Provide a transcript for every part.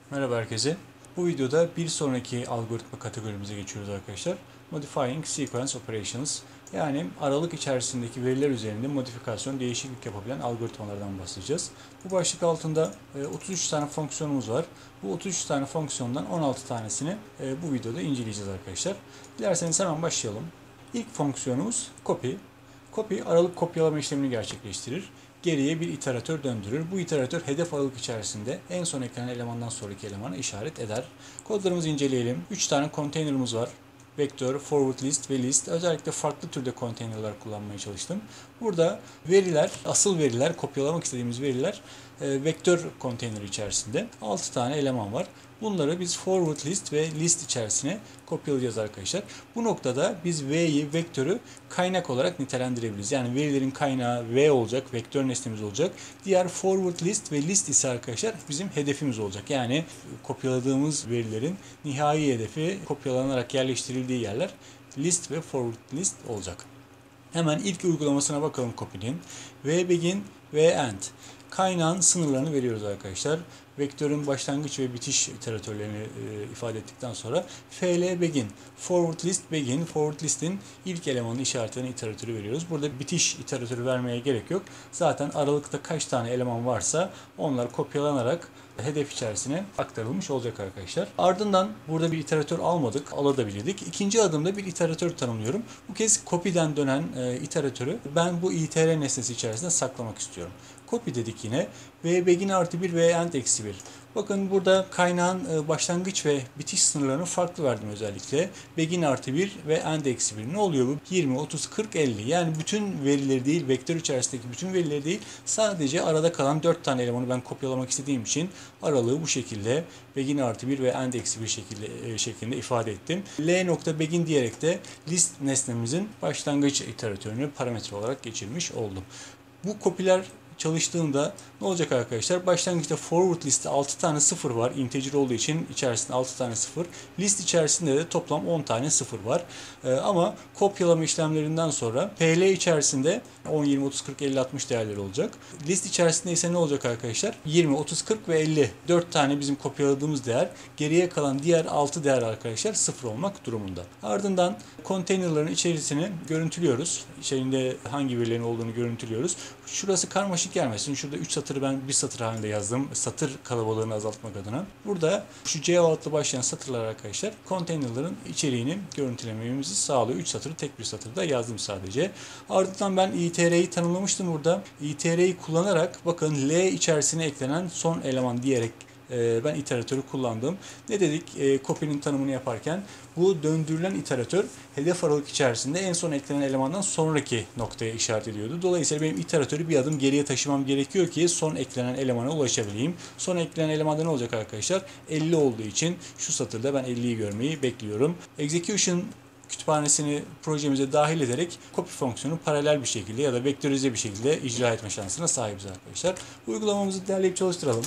Merhaba herkese. Bu videoda bir sonraki algoritma kategorimize geçiyoruz arkadaşlar. Modifying Sequence Operations, yani aralık içerisindeki veriler üzerinde modifikasyon, değişiklik yapabilen algoritmalardan bahsedeceğiz. Bu başlık altında 33 tane fonksiyonumuz var. Bu 33 tane fonksiyondan 16 tanesini bu videoda inceleyeceğiz arkadaşlar. Dilerseniz hemen başlayalım. İlk fonksiyonumuz copy. Copy, aralık kopyalama işlemini gerçekleştirir. Geriye bir iteratör döndürür. Bu iteratör hedef aralık içerisinde en son eklenen elemandan sonraki elemanı işaret eder. Kodlarımızı inceleyelim. 3 tane konteynerımız var. Vektör, forward list ve list. Özellikle farklı türde konteynerler kullanmaya çalıştım. Burada veriler, asıl veriler, kopyalamak istediğimiz veriler vektör konteyneri içerisinde 6 tane eleman var. Bunları biz forward list ve list içerisine kopyalayacağız arkadaşlar. Bu noktada biz V'yi, vektörü kaynak olarak nitelendirebiliriz. Yani verilerin kaynağı V olacak, vektör nesnemiz olacak. Diğer forward list ve list ise arkadaşlar bizim hedefimiz olacak. Yani kopyaladığımız verilerin nihai hedefi kopyalanarak yerleştirildiği yerler list ve forward list olacak. Hemen ilk uygulamasına bakalım copy'nin. VBegin, VEnd. Kaynağın sınırlarını veriyoruz arkadaşlar. Vektörün başlangıç ve bitiş iteratörlerini ifade ettikten sonra FLBegin, forward list begin, forward list'in ilk elemanını işaretlenen iteratörü veriyoruz. Burada bitiş iteratörü vermeye gerek yok. Zaten aralıkta kaç tane eleman varsa onlar kopyalanarak hedef içerisine aktarılmış olacak arkadaşlar. Ardından burada bir iteratör almadık, alabilirdik. İkinci adımda bir iteratör tanımlıyorum. Bu kez copy'den dönen iteratörü ben bu itr nesnesi içerisinde saklamak istiyorum. Copy dedik yine. VBegin artı 1 ve end eksi 1. Bakın burada kaynağın başlangıç ve bitiş sınırlarını farklı verdim özellikle. Begin artı 1 ve end eksi 1. Ne oluyor bu? 20, 30, 40, 50. Yani bütün verileri değil, vektör içerisindeki bütün verileri değil, sadece arada kalan 4 tane elemanı ben kopyalamak istediğim için aralığı bu şekilde begin artı 1 ve end eksi 1 şeklinde ifade ettim. L.begin diyerek de list nesnemizin başlangıç iteratörünü parametre olarak geçirmiş oldum. Bu copy'ler çalıştığında ne olacak arkadaşlar? Başlangıçta forward liste 6 tane 0 var. Integer olduğu için içerisinde 6 tane 0. List içerisinde de toplam 10 tane 0 var. Ama kopyalama işlemlerinden sonra PL içerisinde 10, 20, 30, 40, 50, 60 değerleri olacak. List içerisinde ise ne olacak arkadaşlar? 20, 30, 40 ve 50. 4 tane bizim kopyaladığımız değer. Geriye kalan diğer 6 değer arkadaşlar 0 olmak durumunda. Ardından konteynerların içerisini görüntülüyoruz. İçerinde hangi verilerin olduğunu görüntülüyoruz. Şurası karmaşık gelmesin. Şurada 3 satırı ben bir satır halinde yazdım. Satır kalabalığını azaltmak adına. Burada şu C altlı başlayan satırlar arkadaşlar konteynerların içeriğini görüntülememizi sağlıyor. 3 satırı tek bir satırda yazdım sadece. Ardından ben itr'yi tanımlamıştım burada. itr'yi kullanarak bakın L içerisine eklenen son eleman diyerek ben iteratörü kullandım. Ne dedik copy'nin tanımını yaparken? Bu döndürülen iteratör hedef aralık içerisinde en son eklenen elemandan sonraki noktaya işaret ediyordu. Dolayısıyla benim iteratörü bir adım geriye taşımam gerekiyor ki son eklenen elemana ulaşabileyim. Son eklenen elemanda ne olacak arkadaşlar? 50 olduğu için şu satırda ben 50'yi görmeyi bekliyorum. Execution kütüphanesini projemize dahil ederek copy fonksiyonu paralel bir şekilde ya da vektörize bir şekilde icra etme şansına sahibiz arkadaşlar. Uygulamamızı derleyip çalıştıralım.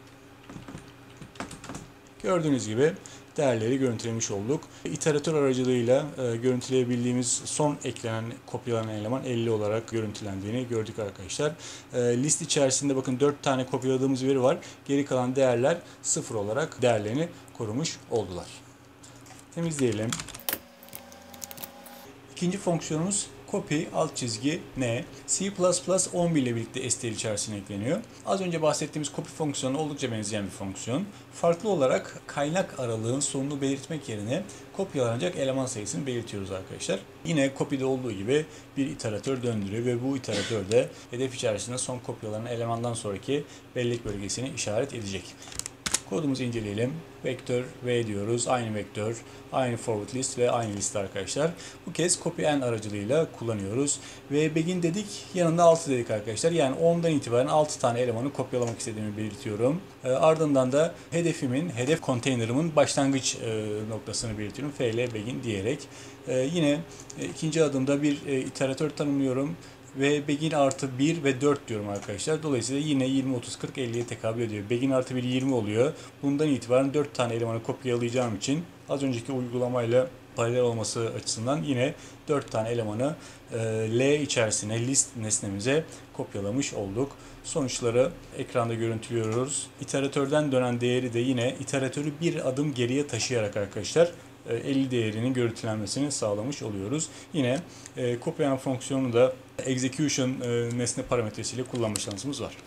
Gördüğünüz gibi değerleri görüntülemiş olduk. İteratör aracılığıyla görüntüleyebildiğimiz son eklenen, kopyalanan eleman 50 olarak görüntülendiğini gördük arkadaşlar. List içerisinde bakın 4 tane kopyaladığımız veri var. Geri kalan değerler 0 olarak değerlerini korumuş oldular. Temizleyelim. İkinci fonksiyonumuz copy alt çizgi n. C++11 ile birlikte str içerisine ekleniyor. Az önce bahsettiğimiz copy fonksiyonu oldukça benzeyen bir fonksiyon. Farklı olarak kaynak aralığın sonunu belirtmek yerine kopyalanacak eleman sayısını belirtiyoruz arkadaşlar. Yine copy'de olduğu gibi bir iteratör döndürüyor ve bu iteratör de hedef içerisinde son kopyalanan elemandan sonraki bellek bölgesini işaret edecek. Kodumuzu inceleyelim. Vektör V diyoruz. Aynı vektör, aynı forward list ve aynı list arkadaşlar. Bu kez copy-n aracılığıyla kullanıyoruz. VBegin dedik. Yanında 6 dedik arkadaşlar. Yani 10'dan itibaren 6 tane elemanı kopyalamak istediğimi belirtiyorum. Ardından da hedef konteynerimin başlangıç noktasını belirtiyorum. FLBegin diyerek. Yine ikinci adımda bir iteratör tanımlıyorum. Ve begin artı 1 ve 4 diyorum arkadaşlar. Dolayısıyla yine 20, 30, 40, 50'ye tekabül ediyor. Begin artı 1 20 oluyor. Bundan itibaren 4 tane elemanı kopyalayacağım için az önceki uygulamayla paralel olması açısından yine 4 tane elemanı L içerisine, list nesnemize kopyalamış olduk. Sonuçları ekranda görüntülüyoruz. İteratörden dönen değeri de yine iteratörü bir adım geriye taşıyarak arkadaşlar 50 değerinin görüntülenmesini sağlamış oluyoruz. Yine kopyalama fonksiyonu da execution nesne parametresiyle kullanma şansımız var.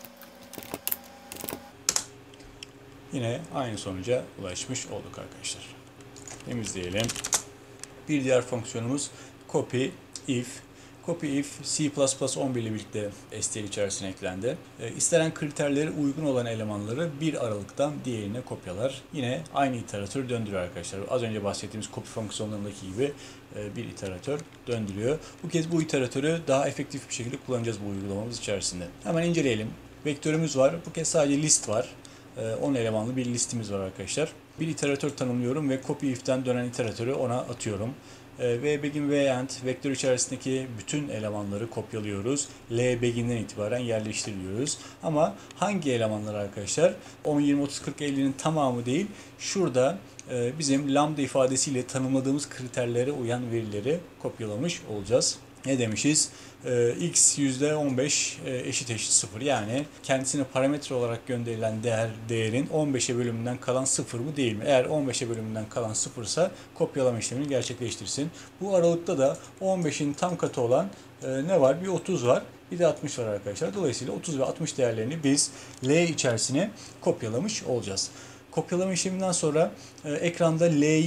Yine aynı sonuca ulaşmış olduk arkadaşlar. Temizleyelim. Bir diğer fonksiyonumuz copy if. Copy if C++11 ile birlikte STL içerisine eklendi. İstenen kriterlere uygun olan elemanları bir aralıktan diğerine kopyalar. Yine aynı iteratör döndürüyor arkadaşlar. Az önce bahsettiğimiz copy fonksiyonlarındaki gibi bir iteratör döndürüyor. Bu kez bu iteratörü daha efektif bir şekilde kullanacağız bu uygulamamız içerisinde. Hemen inceleyelim. Vektörümüz var. Bu kez sadece list var. 10 elemanlı bir listimiz var arkadaşlar. Bir iteratör tanımlıyorum ve copy if'ten dönen iteratörü ona atıyorum. VBegin VEnd vektör içerisindeki bütün elemanları kopyalıyoruz. LBegin'den itibaren yerleştiriyoruz. Ama hangi elemanlar arkadaşlar? 10, 20, 30, 40, 50'nin tamamı değil. Şurada bizim lambda ifadesiyle tanımladığımız kriterlere uyan verileri kopyalamış olacağız. Ne demişiz? X %15 eşit 0. Yani kendisine parametre olarak gönderilen değerin 15'e bölümünden kalan 0 mı değil mi? Eğer 15'e bölümünden kalan 0 ise kopyalama işlemini gerçekleştirsin. Bu aralıkta da 15'in tam katı olan ne var? Bir 30 var. Bir de 60 var arkadaşlar. Dolayısıyla 30 ve 60 değerlerini biz L içerisine kopyalamış olacağız. Kopyalama işleminden sonra ekranda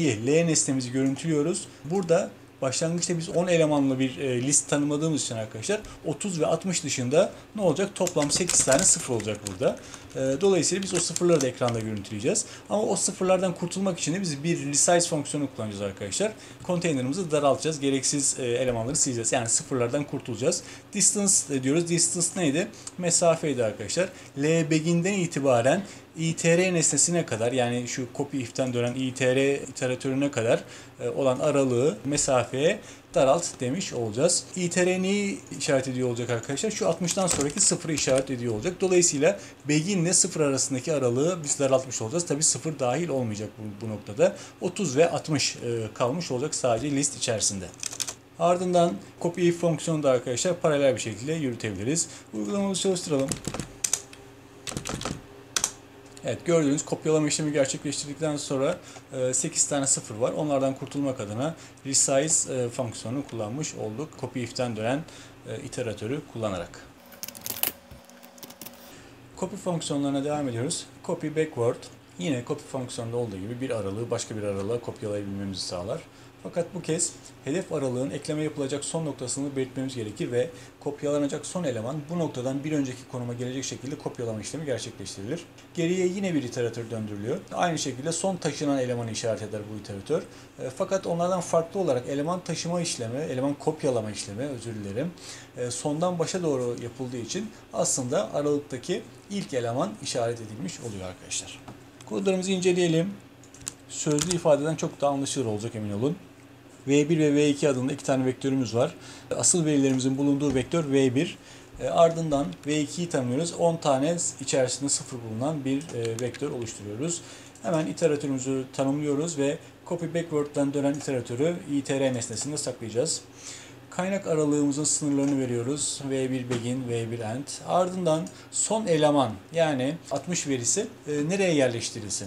L nesnemizi görüntülüyoruz. Burada başlangıçta biz 10 elemanlı bir list tanımladığımız için arkadaşlar 30 ve 60 dışında ne olacak? Toplam 8 tane sıfır olacak burada. Dolayısıyla biz o sıfırları da ekranda görüntüleyeceğiz. Ama o sıfırlardan kurtulmak için de biz bir resize fonksiyonu kullanacağız arkadaşlar. Konteynerimizi daraltacağız. Gereksiz elemanları sileceğiz. Yani sıfırlardan kurtulacağız. Distance diyoruz. Distance neydi? Mesafeydi arkadaşlar. LBegin'den itibaren itr nesnesine kadar, yani şu copy if'ten dönen itr iteratörüne kadar olan aralığı, mesafeye daralt demiş olacağız. itr neyi işaret ediyor olacak arkadaşlar? Şu 60'tan sonraki sıfırı işaret ediyor olacak. Dolayısıyla begin ile sıfır arasındaki aralığı biz daraltmış olacağız. Tabi sıfır dahil olmayacak bu noktada. 30 ve 60 kalmış olacak sadece list içerisinde. Ardından copy if fonksiyonu da arkadaşlar paralel bir şekilde yürütebiliriz. Uygulamamızı çalıştıralım. Evet, gördüğünüz kopyalama işlemi gerçekleştirdikten sonra 8 tane sıfır var. Onlardan kurtulmak adına resize fonksiyonunu kullanmış olduk. Copy if'ten dönen iteratörü kullanarak. Copy fonksiyonlarına devam ediyoruz. Copy backward yine copy fonksiyonunda olduğu gibi bir aralığı başka bir aralığa kopyalayabilmemizi sağlar. Fakat bu kez hedef aralığın ekleme yapılacak son noktasını belirtmemiz gerekir ve kopyalanacak son eleman bu noktadan bir önceki konuma gelecek şekilde kopyalama işlemi gerçekleştirilir. Geriye yine bir iteratör döndürülüyor. Aynı şekilde son taşınan elemanı işaret eder bu iteratör. Fakat onlardan farklı olarak eleman taşıma işlemi, eleman kopyalama işlemi, özür dilerim, sondan başa doğru yapıldığı için aslında aralıktaki ilk eleman işaret edilmiş oluyor arkadaşlar. Kodlarımızı inceleyelim. Sözlü ifadeden çok daha anlaşılır olacak, emin olun. V1 ve V2 adında iki tane vektörümüz var. Asıl verilerimizin bulunduğu vektör V1. Ardından V2'yi tanımlıyoruz. 10 tane içerisinde sıfır bulunan bir vektör oluşturuyoruz. Hemen iteratörümüzü tanımlıyoruz ve copy backward'dan dönen iteratörü itr nesnesinde saklayacağız. Kaynak aralığımızın sınırlarını veriyoruz. V1 begin, V1 end. Ardından son eleman, yani 60 verisi nereye yerleştirilsin?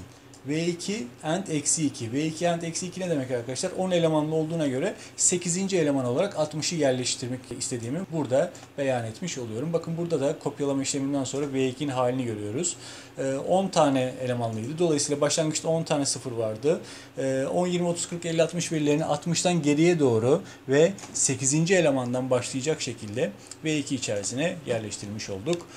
V2 and eksi 2. V2 and eksi 2 ne demek arkadaşlar? 10 elemanlı olduğuna göre 8. eleman olarak 60'ı yerleştirmek istediğimi burada beyan etmiş oluyorum. Bakın burada da kopyalama işleminden sonra V2'nin halini görüyoruz. 10 tane elemanlıydı. Dolayısıyla başlangıçta 10 tane sıfır vardı. 10, 20, 30, 40, 50, 60 verilerini 60'tan geriye doğru ve 8. elemandan başlayacak şekilde V2 içerisine yerleştirmiş olduk.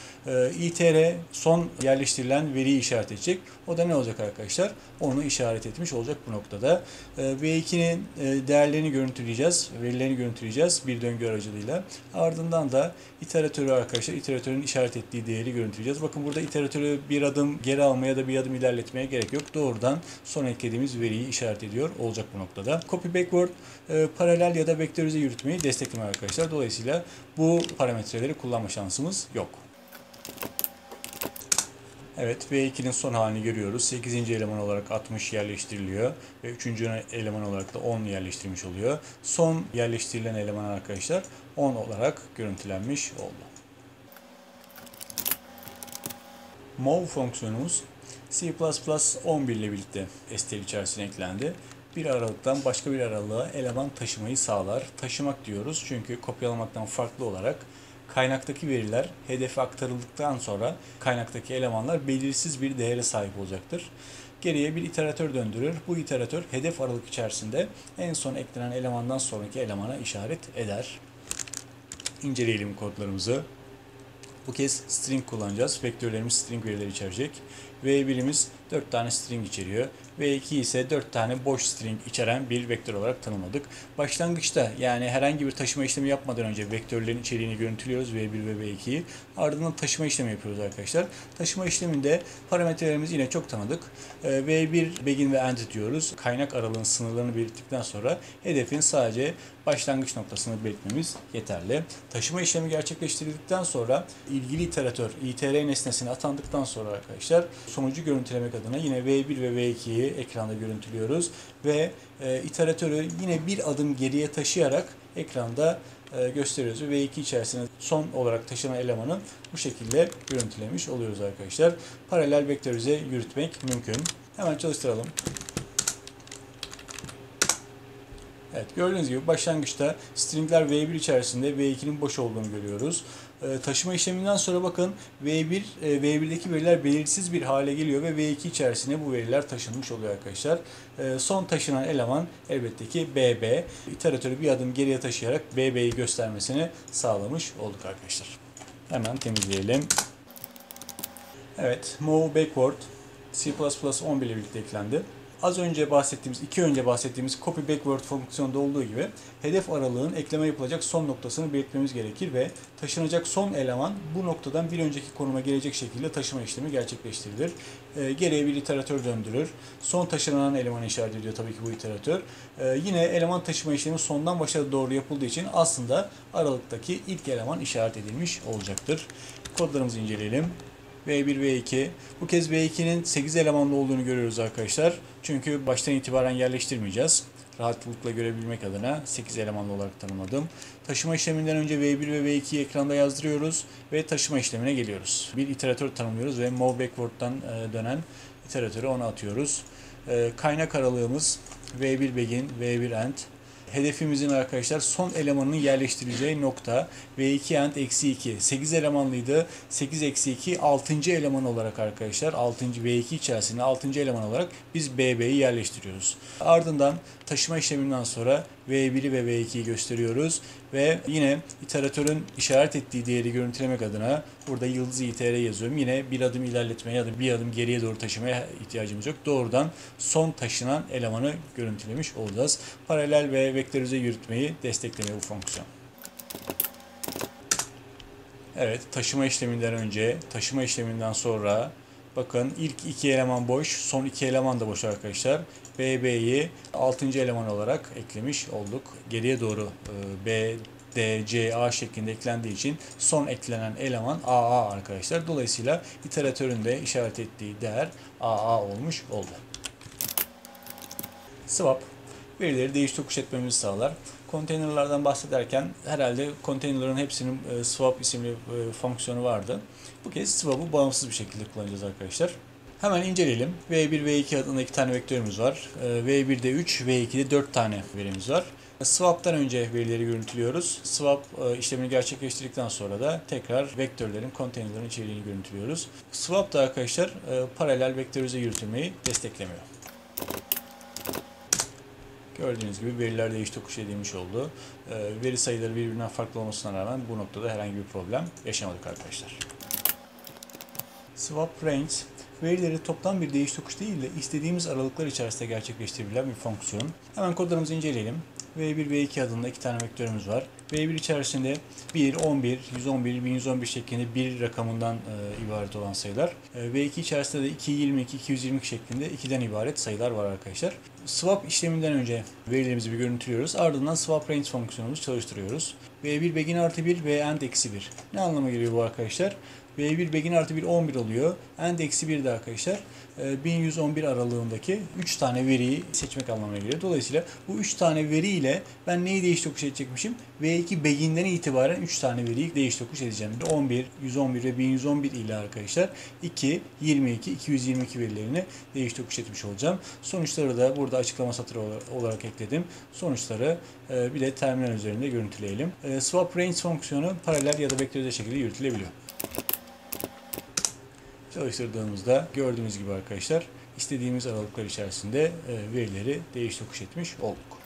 itr son yerleştirilen veriyi işaret edecek. O da ne olacak arkadaşlar? Onu işaret etmiş olacak bu noktada. V2'nin değerlerini görüntüleyeceğiz. Verilerini görüntüleyeceğiz bir döngü aracılığıyla. Ardından da iteratörü arkadaşlar, iteratörün işaret ettiği değeri görüntüleyeceğiz. Bakın burada iteratörü bir adım geri almaya da bir adım ilerletmeye gerek yok. Doğrudan son eklediğimiz veriyi işaret ediyor olacak bu noktada. Copy backward paralel ya da vektörize yürütmeyi desteklemiyor arkadaşlar. Dolayısıyla bu parametreleri kullanma şansımız yok. Evet, V2'nin son halini görüyoruz. 8. eleman olarak 60 yerleştiriliyor ve 3. eleman olarak da 10 yerleştirmiş oluyor. Son yerleştirilen eleman arkadaşlar 10 olarak görüntülenmiş oldu. Move fonksiyonumuz C++ 11 ile birlikte STL içerisine eklendi. Bir aralıktan başka bir aralığa eleman taşımayı sağlar. Taşımak diyoruz çünkü kopyalamaktan farklı olarak kaynaktaki veriler hedefe aktarıldıktan sonra kaynaktaki elemanlar belirsiz bir değere sahip olacaktır. Geriye bir iteratör döndürür. Bu iteratör hedef aralık içerisinde en son eklenen elemandan sonraki elemana işaret eder. İnceleyelim kodlarımızı. Bu kez string kullanacağız. Vektörlerimiz string verileri içerecek. V1'imiz 4 tane string içeriyor. V2 ise 4 tane boş string içeren bir vektör olarak tanımladık. Başlangıçta yani herhangi bir taşıma işlemi yapmadan önce vektörlerin içeriğini görüntülüyoruz V1 ve V2'yi. Ardından taşıma işlemi yapıyoruz arkadaşlar. Taşıma işleminde parametrelerimizi yine çok tanıdık. V1 begin ve end diyoruz. Kaynak aralığının sınırlarını belirttikten sonra hedefin sadece başlangıç noktasını belirtmemiz yeterli. Taşıma işlemi gerçekleştirildikten sonra ilgili iteratör itr nesnesine atandıktan sonra arkadaşlar sonucu görüntülemek adına yine V1 ve V2'yi ekranda görüntülüyoruz ve iteratörü yine bir adım geriye taşıyarak ekranda gösteriyoruz. V2 içerisine son olarak taşınan elemanı bu şekilde görüntülemiş oluyoruz arkadaşlar. Paralel vektörize yürütmek mümkün. Hemen çalıştıralım. Evet, gördüğünüz gibi başlangıçta stringler V1 içerisinde V2'nin boş olduğunu görüyoruz. Taşıma işleminden sonra bakın V1'deki veriler belirsiz bir hale geliyor ve V2 içerisine bu veriler taşınmış oluyor arkadaşlar. Son taşınan eleman elbette ki BB. İteratörü bir adım geriye taşıyarak BB'yi göstermesini sağlamış olduk arkadaşlar. Hemen temizleyelim. Evet, move backward C++ 11 ile birlikte eklendi. Az önce bahsettiğimiz, önce bahsettiğimiz copy backward fonksiyonda olduğu gibi hedef aralığın ekleme yapılacak son noktasını belirtmemiz gerekir ve taşınacak son eleman bu noktadan bir önceki konuma gelecek şekilde taşıma işlemi gerçekleştirilir. Geriye bir iteratör döndürür. Son taşınan elemanı işaret ediyor tabii ki bu iteratör. Yine eleman taşıma işlemi sondan başa doğru yapıldığı için aslında aralıktaki ilk eleman işaret edilmiş olacaktır. Kodlarımızı inceleyelim. V1, V2. Bu kez V2'nin 8 elemanlı olduğunu görüyoruz arkadaşlar. Çünkü baştan itibaren yerleştirmeyeceğiz. Rahatlıkla görebilmek adına 8 elemanlı olarak tanımladım. Taşıma işleminden önce V1 ve V2'yi ekranda yazdırıyoruz ve taşıma işlemine geliyoruz. Bir iteratör tanımlıyoruz ve move backward'dan dönen iteratörü ona atıyoruz. Kaynak aralığımız V1 begin, V1 end. Hedefimizin arkadaşlar son elemanının yerleştirileceği nokta V2 end eksi 2. 8 elemanlıydı. 8 eksi 2 6. eleman olarak arkadaşlar 6. V2 içerisinde 6. eleman olarak biz BB'yi yerleştiriyoruz. Ardından taşıma işleminden sonra V1'i ve V2'yi gösteriyoruz ve yine iteratörün işaret ettiği değeri görüntülemek adına burada yıldız itr yazıyorum. Yine bir adım ilerletmeye ya da bir adım geriye doğru taşımaya ihtiyacımız yok. Doğrudan son taşınan elemanı görüntülemiş olacağız. Paralel ve vektörize yürütmeyi desteklemiyor bu fonksiyon. Evet, taşıma işleminden önce, taşıma işleminden sonra bakın ilk iki eleman boş, son iki eleman da boş arkadaşlar. BB'yi 6. eleman olarak eklemiş olduk. Geriye doğru B, D, C, A şeklinde eklendiği için son eklenen eleman AA arkadaşlar. Dolayısıyla iteratörün de işaret ettiği değer AA olmuş oldu. Swap verileri değiş tokuş etmemizi sağlar. Konteynerlardan bahsederken herhalde konteynerların hepsinin swap isimli fonksiyonu vardı. Bu kez swap'ı bağımsız bir şekilde kullanacağız arkadaşlar. Hemen inceleyelim. V1, V2 adında 2 tane vektörümüz var. V1'de 3, V2'de 4 tane verimiz var. Swap'tan önce verileri görüntülüyoruz. Swap işlemini gerçekleştirdikten sonra da tekrar vektörlerin, konteynerlerin içeriğini görüntülüyoruz. Swap da arkadaşlar paralel vektörize yürütülmeyi desteklemiyor. Gördüğünüz gibi veriler değiş tokuş edilmiş oldu. Veri sayıları birbirinden farklı olmasına rağmen bu noktada herhangi bir problem yaşamadık arkadaşlar. Swap range, verileri toplam bir değiş tokuş değil de istediğimiz aralıklar içerisinde gerçekleştirilen bir fonksiyon. Hemen kodlarımızı inceleyelim. V1, V2 adında 2 tane vektörümüz var. V1 içerisinde 1, 11, 111, 1111 şeklinde bir rakamından ibaret olan sayılar. V2 içerisinde de 2, 22, 222 şeklinde 2'den ibaret sayılar var arkadaşlar. Swap işleminden önce verilerimizi bir görüntülüyoruz. Ardından swap range fonksiyonumuzu çalıştırıyoruz. V1 begin artı 1 ve end eksi 1. Ne anlama geliyor bu arkadaşlar? V1 begin artı 1 11 oluyor. And eksi 1 de arkadaşlar 1111 aralığındaki 3 tane veriyi seçmek anlamına geliyor. Dolayısıyla bu 3 tane veri ile ben neyi değiş tokuş edecekmişim? V2 beginden itibaren 3 tane veriyi değiş tokuş edeceğim. 11, 111 ve 1111 ile arkadaşlar 2, 22, 222 verilerini değiş tokuş etmiş olacağım. Sonuçları da burada açıklama satırı olarak ekledim. Sonuçları bir de terminal üzerinde görüntüleyelim. Swap range fonksiyonu paralel ya da vektörel şekilde yürütülebiliyor. Çalıştırdığımızda gördüğünüz gibi arkadaşlar istediğimiz aralıklar içerisinde verileri değiş tokuş etmiş olduk.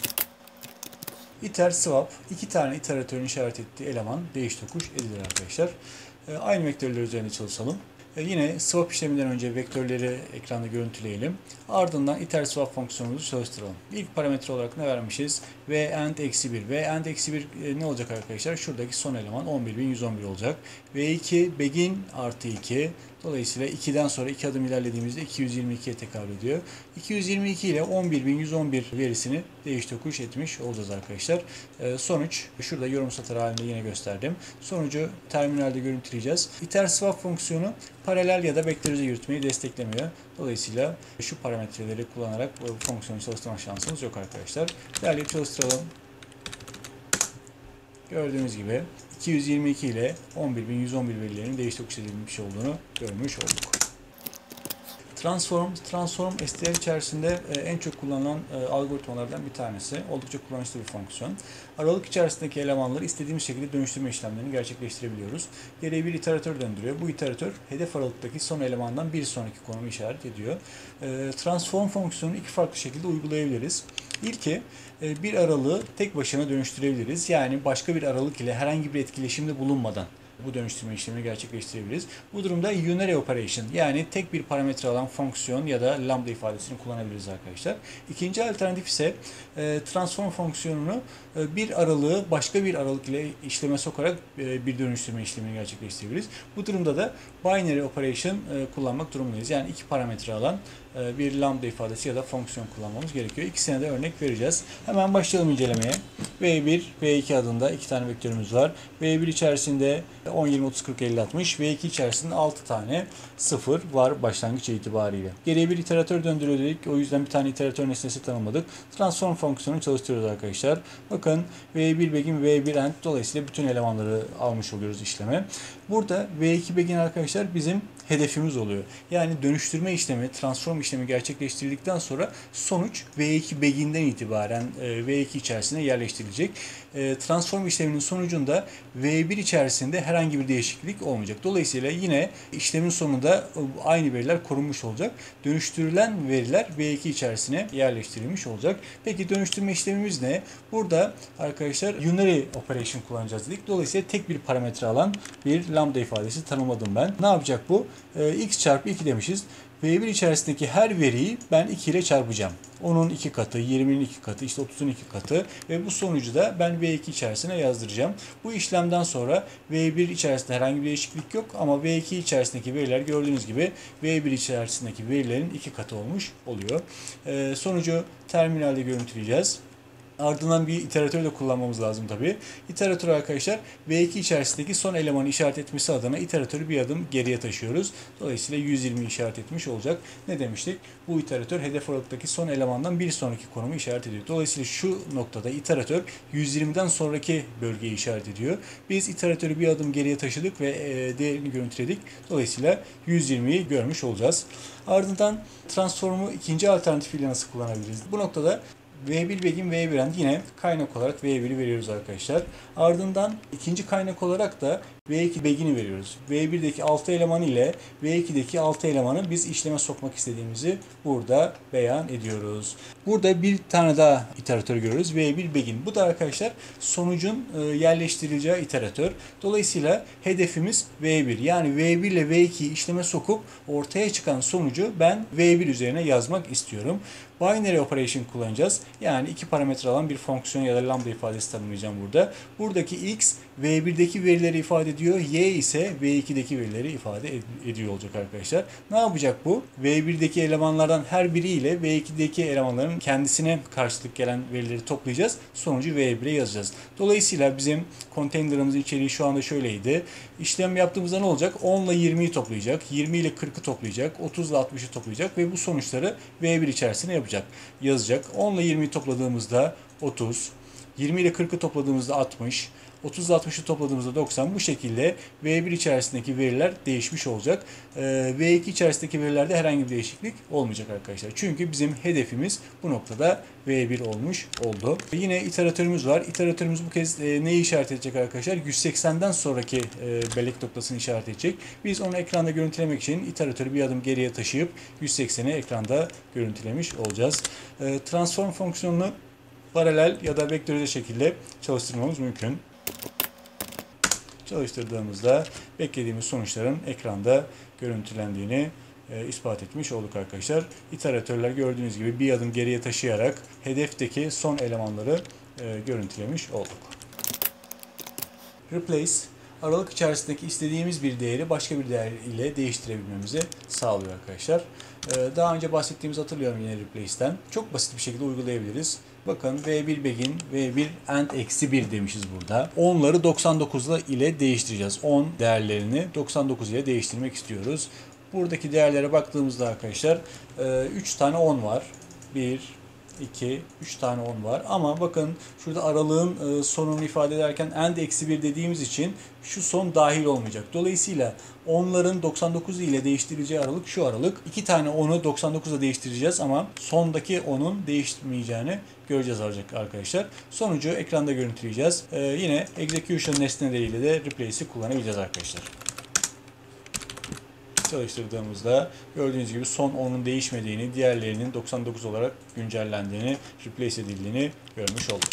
İter swap, iki tane iteratörün işaret ettiği eleman değiş tokuş edilir arkadaşlar. Aynı vektörler üzerinde çalışalım. Yine swap işleminden önce vektörleri ekranda görüntüleyelim. Ardından iter swap fonksiyonumuzu çalıştıralım. İlk parametre olarak ne vermişiz? V and eksi 1. V and eksi 1 ne olacak arkadaşlar? Şuradaki son eleman 11.111 olacak. V2 begin artı 2. Dolayısıyla 2'den sonra 2 adım ilerlediğimizde 222'ye tekabül ediyor. 222 ile 11.111 verisini değiş tokuş etmiş olacağız arkadaşlar. Sonuç şurada yorum satırı halinde yine gösterdim. Sonucu terminalde görüntüleyeceğiz. Iter swap fonksiyonu paralel ya da vektörize yürütmeyi desteklemiyor. Dolayısıyla şu parametreleri kullanarak bu fonksiyonu çalıştırma şansımız yok arkadaşlar. Derleyip çalıştıralım. Gördüğünüz gibi 222 ile 11.111 verilerinin değiş tokuş edilmiş olduğunu görmüş olduk. Transform STL içerisinde en çok kullanılan algoritmalardan bir tanesi. Oldukça kullanışlı bir fonksiyon. Aralık içerisindeki elemanları istediğimiz şekilde dönüştürme işlemlerini gerçekleştirebiliyoruz. Geriye bir iteratör döndürüyor. Bu iteratör hedef aralıktaki son elemandan bir sonraki konumu işaret ediyor. Transform fonksiyonunu iki farklı şekilde uygulayabiliriz. İlki bir aralığı tek başına dönüştürebiliriz. Yani başka bir aralık ile herhangi bir etkileşimde bulunmadan bu dönüştürme işlemini gerçekleştirebiliriz. Bu durumda unary operation yani tek bir parametre alan fonksiyon ya da lambda ifadesini kullanabiliriz arkadaşlar. İkinci alternatif ise transform fonksiyonunu bir aralığı başka bir aralık ile işleme sokarak bir dönüştürme işlemini gerçekleştirebiliriz. Bu durumda da binary operation kullanmak durumundayız. Yani iki parametre alan bir lambda ifadesi ya da fonksiyon kullanmamız gerekiyor. İkisine de örnek vereceğiz. Hemen başlayalım incelemeye. V1, V2 adında iki tane vektörümüz var. V1 içerisinde 10, 20, 30, 40, 50, 60. V2 içerisinde 6 tane 0 var başlangıç itibariyle. Geriye bir iteratör döndürüyor dedik. O yüzden bir tane iteratör nesnesi tanımladık. Transform fonksiyonunu çalıştırıyoruz arkadaşlar. Bakın V1 begin, V1 end. Dolayısıyla bütün elemanları almış oluyoruz işleme. Burada V2 begin arkadaşlar bizim hedefimiz oluyor. Yani dönüştürme işlemi, transform işlemi gerçekleştirdikten sonra sonuç V2 begin'den itibaren V2 içerisine yerleştirilecek. Transform işleminin sonucunda V1 içerisinde herhangi bir değişiklik olmayacak. Dolayısıyla yine işlemin sonunda aynı veriler korunmuş olacak. Dönüştürülen veriler V2 içerisine yerleştirilmiş olacak. Peki dönüştürme işlemimiz ne? Burada arkadaşlar unary operation kullanacağız dedik. Dolayısıyla tek bir parametre alan bir lambda ifadesi tanımladım ben. Ne yapacak bu? X çarpı 2 demişiz. V1 içerisindeki her veriyi ben 2 ile çarpacağım. Onun 2 katı, 20'nin 2 katı, işte 30'un 2 katı ve bu sonucu da ben V2 içerisine yazdıracağım. Bu işlemden sonra V1 içerisinde herhangi bir değişiklik yok ama V2 içerisindeki veriler gördüğünüz gibi V1 içerisindeki verilerin 2 katı olmuş oluyor. Sonucu terminalde görüntüleyeceğiz. Ardından bir iteratör de kullanmamız lazım tabii. İteratör arkadaşlar V2 içerisindeki son elemanı işaret etmesi adına iteratörü bir adım geriye taşıyoruz. Dolayısıyla 120 işaret etmiş olacak. Ne demiştik? Bu iteratör hedef aralıktaki son elemandan bir sonraki konumu işaret ediyor. Dolayısıyla şu noktada iteratör 120'den sonraki bölgeyi işaret ediyor. Biz iteratörü bir adım geriye taşıdık ve değerini görüntüledik. Dolayısıyla 120'yi görmüş olacağız. Ardından transformu ikinci alternatifiyle nasıl kullanabiliriz? Bu noktada V1 begin V1 end yine kaynak olarak V1'i veriyoruz arkadaşlar. Ardından ikinci kaynak olarak da V2 begin'i veriyoruz. V1'deki 6 elemanı ile V2'deki 6 elemanı biz işleme sokmak istediğimizi burada beyan ediyoruz. Burada bir tane daha iteratör görüyoruz. V1 begin. Bu da arkadaşlar sonucun yerleştirileceği iteratör. Dolayısıyla hedefimiz V1. Yani V1 ile V2'yi işleme sokup ortaya çıkan sonucu ben V1 üzerine yazmak istiyorum. Binary operation kullanacağız. Yani iki parametre alan bir fonksiyon ya da lambda ifadesi tanımlayacağım burada. Buradaki x V1'deki verileri ifade ediyor. ediyor. Y ise V2'deki verileri ifade ediyor olacak arkadaşlar. Ne yapacak bu? V1'deki elemanlardan her biri ile V2'deki elemanların kendisine karşılık gelen verileri toplayacağız. Sonucu V1'e yazacağız. Dolayısıyla bizim container'ımızın içeriği şu anda şöyleydi. İşlem yaptığımızda ne olacak? 10 ile 20'yi toplayacak. 20 ile 40'ı toplayacak. 30 ile 60'ı toplayacak ve bu sonuçları V1 içerisine yazacak. 10 ile 20'yi topladığımızda 30, 20 ile 40'ı topladığımızda 60, 30 ile 60'ı topladığımızda 90. Bu şekilde V1 içerisindeki veriler değişmiş olacak. V2 içerisindeki verilerde herhangi bir değişiklik olmayacak arkadaşlar. Çünkü bizim hedefimiz bu noktada V1 olmuş oldu. Yine iteratörümüz var. İteratörümüz bu kez neyi işaret edecek arkadaşlar? 180'den sonraki bellek noktasını işaret edecek. Biz onu ekranda görüntülemek için iteratörü bir adım geriye taşıyıp 180'i ekranda görüntülemiş olacağız. Transform fonksiyonunu paralel ya da vektörize şekilde çalıştırmamız mümkün. Çalıştırdığımızda beklediğimiz sonuçların ekranda görüntülendiğini ispat etmiş olduk arkadaşlar. İteratörler gördüğünüz gibi bir adım geriye taşıyarak hedefteki son elemanları görüntülemiş olduk. Replace, aralık içerisindeki istediğimiz bir değeri başka bir değer ile değiştirebilmemizi sağlıyor arkadaşlar. Daha önce bahsettiğimizi hatırlıyorum yine Replace'ten. Çok basit bir şekilde uygulayabiliriz. Bakın V1 begin, V1 end eksi 1 demişiz burada. 10'ları 99 ile değiştireceğiz. 10 değerlerini 99 ile değiştirmek istiyoruz. Buradaki değerlere baktığımızda arkadaşlar 3 tane 10 var. 1, 2, 3 tane 10 var. Ama bakın şurada aralığın sonunu ifade ederken end eksi 1 dediğimiz için şu son dahil olmayacak. Dolayısıyla 10'ların 99 ile değiştirileceği aralık şu aralık. 2 tane 10'u 99 ile değiştireceğiz ama sondaki 10'un değişmeyeceğini göreceğiz arkadaşlar. Sonucu ekranda görüntüleyeceğiz. Yine execution nesneleriyle de replace'i kullanabileceğiz arkadaşlar. Çalıştırdığımızda gördüğünüz gibi son 10'un değişmediğini, diğerlerinin 99 olarak güncellendiğini, replace edildiğini görmüş olduk.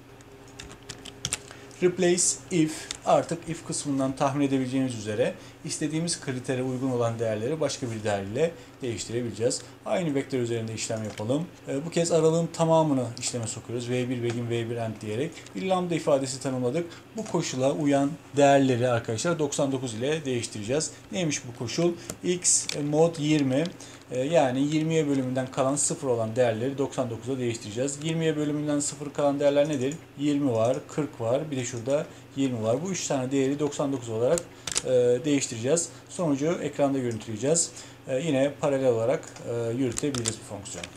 Replace if, artık if kısmından tahmin edebileceğiniz üzere istediğimiz kritere uygun olan değerleri başka bir değer ile değiştirebileceğiz. Aynı vektör üzerinde işlem yapalım. Bu kez aralığın tamamını işleme sokuyoruz. V1 begin, V1 end diyerek bir lambda ifadesi tanımladık. Bu koşula uyan değerleri arkadaşlar 99 ile değiştireceğiz. Neymiş bu koşul? X mod 20. Yani 20'ye bölümünden kalan 0 olan değerleri 99'a değiştireceğiz. 20'ye bölümünden 0 kalan değerler nedir? 20 var, 40 var, bir de şurada 20 var. Bu 3 tane değeri 99 olarak değiştireceğiz. Sonucu ekranda görüntüleyeceğiz. Yine paralel olarak yürütebiliriz bu fonksiyonu.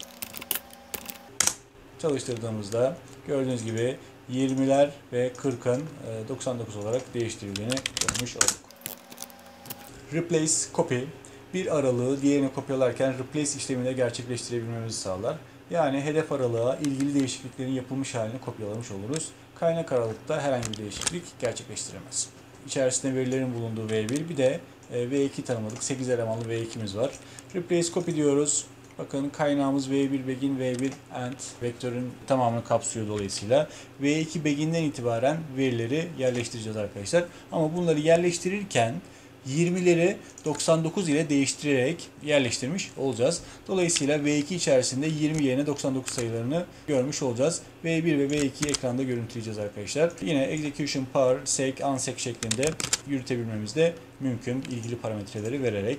Çalıştırdığımızda gördüğünüz gibi 20'ler ve 40'ın 99 olarak değiştirildiğini görmüş olduk. Replace copy, bir aralığı diğerine kopyalarken replace işlemini gerçekleştirebilmemizi sağlar. Yani hedef aralığa ilgili değişikliklerin yapılmış halini kopyalamış oluruz. Kaynak aralıkta herhangi bir değişiklik gerçekleştiremez. İçerisinde verilerin bulunduğu V1, bir de V2 tanımladık. 8 elemanlı V2'miz var. Replace copy diyoruz. Bakın kaynağımız V1 begin, V1 end vektörün tamamını kapsıyor dolayısıyla. V2 begin'den itibaren verileri yerleştireceğiz arkadaşlar. Ama bunları yerleştirirken 20'leri 99 ile değiştirerek yerleştirmiş olacağız. Dolayısıyla V2 içerisinde 20 yerine 99 sayılarını görmüş olacağız. V1 ve V2'yi ekranda görüntüleyeceğiz arkadaşlar. Yine execution power, sec, unsec şeklinde yürütebilmemiz de mümkün ilgili parametreleri vererek.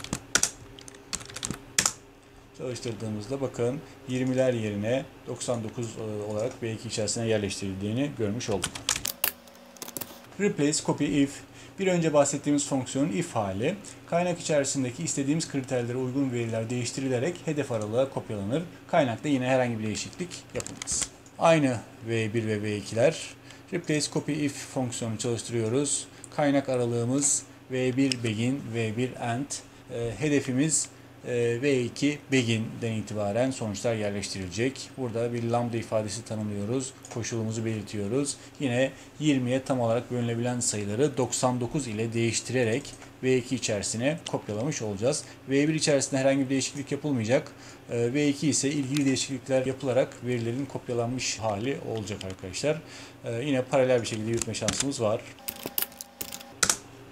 Çalıştırdığımızda bakın 20'ler yerine 99 olarak V2 içerisine yerleştirildiğini görmüş olduk. Replace copy if, bir önce bahsettiğimiz fonksiyonun if hali, kaynak içerisindeki istediğimiz kriterlere uygun veriler değiştirilerek hedef aralığa kopyalanır. Kaynakta yine herhangi bir değişiklik yapılmaz. Aynı V1 ve V2'ler. Replace copy if fonksiyonunu çalıştırıyoruz. Kaynak aralığımız V1 begin, V1 end. Hedefimiz V2 begin'den itibaren sonuçlar yerleştirilecek. Burada bir lambda ifadesi tanımlıyoruz. Koşulumuzu belirtiyoruz. Yine 20'ye tam olarak bölünebilen sayıları 99 ile değiştirerek V2 içerisine kopyalamış olacağız. V1 içerisinde herhangi bir değişiklik yapılmayacak. V2 ise ilgili değişiklikler yapılarak verilerin kopyalanmış hali olacak arkadaşlar. Yine paralel bir şekilde yürütme şansımız var.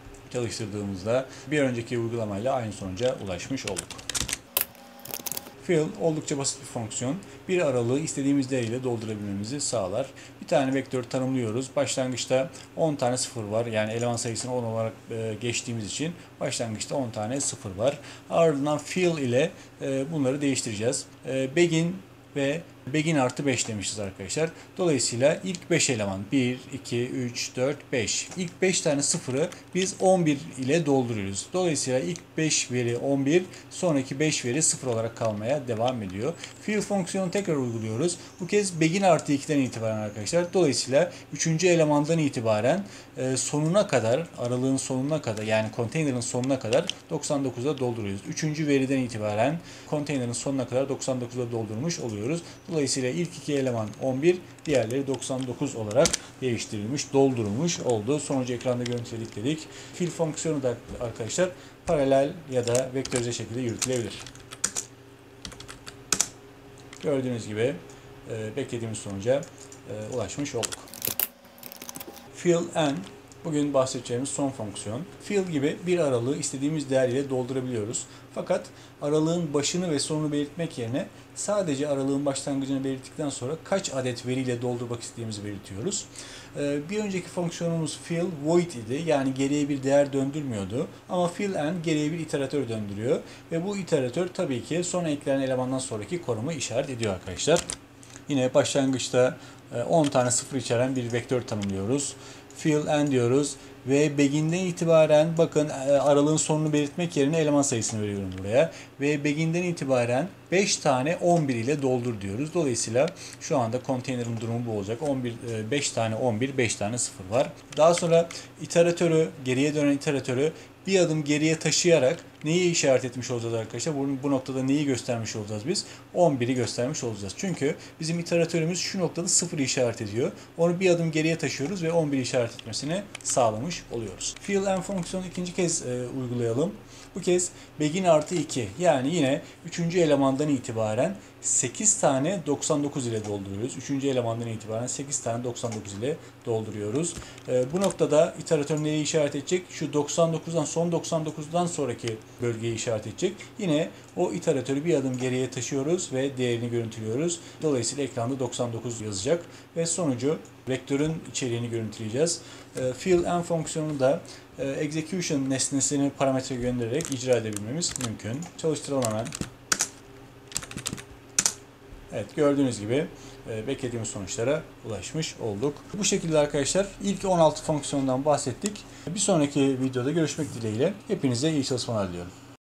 Çalıştırdığımızda bir önceki uygulamayla aynı sonuca ulaşmış olduk. Fill oldukça basit bir fonksiyon. Bir aralığı istediğimiz değeriyle doldurabilmemizi sağlar. Bir tane vektör tanımlıyoruz. Başlangıçta 10 tane sıfır var. Yani eleman sayısını 10 olarak geçtiğimiz için başlangıçta 10 tane sıfır var. Ardından fill ile bunları değiştireceğiz. Begin ve begin artı 5 demişiz arkadaşlar. Dolayısıyla ilk 5 eleman 1, 2, 3, 4, 5. İlk 5 tane sıfırı biz 11 ile dolduruyoruz. Dolayısıyla ilk 5 veri 11, sonraki 5 veri 0 olarak kalmaya devam ediyor. Fill fonksiyonu tekrar uyguluyoruz. Bu kez begin artı 2'den itibaren arkadaşlar. Dolayısıyla 3. elemandan itibaren sonuna kadar, aralığın sonuna kadar, yani konteynerin sonuna kadar 99'da dolduruyoruz. 3. veriden itibaren konteynerin sonuna kadar 99'da doldurmuş oluyoruz. Dolayısıyla ilk iki eleman 11, diğerleri 99 olarak değiştirilmiş, doldurulmuş oldu. Sonucu ekranda görüntüledik dedik. Fill fonksiyonu da arkadaşlar paralel ya da vektörize şekilde yürütülebilir. Gördüğünüz gibi beklediğimiz sonuca ulaşmış olduk. Fill n bugün bahsedeceğimiz son fonksiyon. Fill gibi bir aralığı istediğimiz değer ile doldurabiliyoruz. Fakat aralığın başını ve sonunu belirtmek yerine sadece aralığın başlangıcını belirttikten sonra kaç adet veriyle doldurmak istediğimizi belirtiyoruz. Bir önceki fonksiyonumuz fill void idi. Yani geriye bir değer döndürmüyordu. Ama fill n geriye bir iteratör döndürüyor. Ve bu iteratör tabii ki son eklenen elemandan sonraki konumu işaret ediyor arkadaşlar. Yine başlangıçta 10 tane sıfır içeren bir vektör tanımlıyoruz. Fill n diyoruz ve begin'den itibaren bakın aralığın sonunu belirtmek yerine eleman sayısını veriyorum buraya. Ve begin'den itibaren 5 tane 11 ile doldur diyoruz. Dolayısıyla şu anda konteynerin durumu bu olacak. 5 tane 11, 5 tane 0 var. Daha sonra iteratörü, geriye dönen iteratörü bir adım geriye taşıyarak neyi işaret etmiş olacağız arkadaşlar? Bu noktada neyi göstermiş olacağız biz? 11'i göstermiş olacağız. Çünkü bizim iteratörümüz şu noktada 0'ı işaret ediyor. Onu bir adım geriye taşıyoruz ve 11'i işaret etmesini sağlamış oluyoruz. Fill n fonksiyonu ikinci kez uygulayalım. Bu kez begin artı 2, yani yine 3. elemandan itibaren 8 tane 99 ile dolduruyoruz. 3. elemandan itibaren 8 tane 99 ile dolduruyoruz. Bu noktada iteratör neyi işaret edecek? Şu 99'dan, son 99'dan sonraki bölgeyi işaret edecek. Yine o iteratörü bir adım geriye taşıyoruz ve değerini görüntülüyoruz. Dolayısıyla ekranda 99 yazacak ve sonucu vektörün içeriğini görüntüleyeceğiz. Fill n fonksiyonu da execution nesnesini parametre göndererek icra edebilmemiz mümkün. Çalıştıralım hemen. Evet, gördüğünüz gibi beklediğimiz sonuçlara ulaşmış olduk. Bu şekilde arkadaşlar ilk 16 fonksiyondan bahsettik. Bir sonraki videoda görüşmek dileğiyle. Hepinize iyi çalışmalar diliyorum.